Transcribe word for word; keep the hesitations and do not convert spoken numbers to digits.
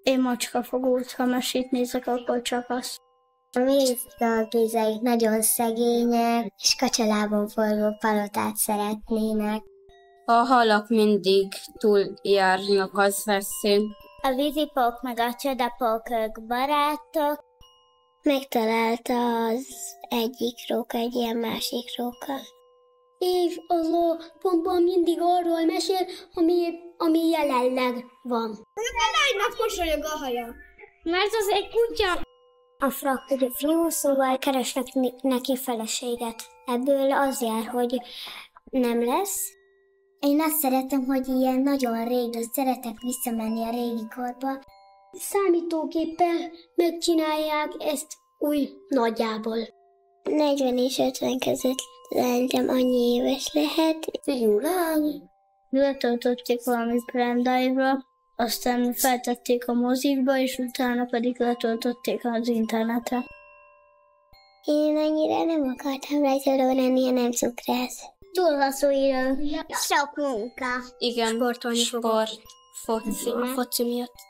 én macskafogót, ha mesét nézek, akkor csak azt. A mézdalgizeik nagyon szegények, és kacsalában forgó palotát szeretnének. A halak mindig túljárnak az veszén. A vízipók meg a csodapók, ők barátok. Megtalálta az egyik róka egy ilyen másik róka. És az a pontban mindig arról mesél, ami, ami jelenleg van. Lánynak mosolyog a haja. Mert az egy kutya. A fraktív fiú, szóval keresnek neki feleséget. Ebből az jár, hogy nem lesz. Én azt szeretem, hogy ilyen nagyon régi, szeretek visszamenni a régi korba. Számítógéppel megcsinálják ezt új nagyjából. negyven és ötven között szerintem annyi éves lehet. Fiú, lány. Letöltötték valami pendrive-ra, aztán feltették a mozikba, és utána pedig letöltötték az internetre. Én annyira nem akartam rajzoló lenni, hanem cukrász. Túl lasszú idő. Sok munka. Igen, Sportolni sport, foci. A foci miatt.